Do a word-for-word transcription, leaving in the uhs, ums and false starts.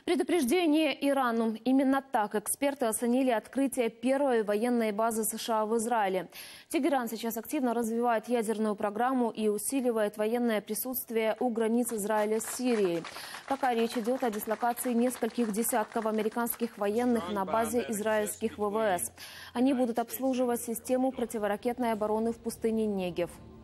Предупреждение Ирану. Именно так эксперты оценили открытие первой военной базы США в Израиле. Тегеран сейчас активно развивает ядерную программу и усиливает военное присутствие у границ Израиля с Сирией. Пока речь идет о дислокации нескольких десятков американских военных на базе израильских ВВС. Они будут обслуживать систему противоракетной обороны в пустыне Негев.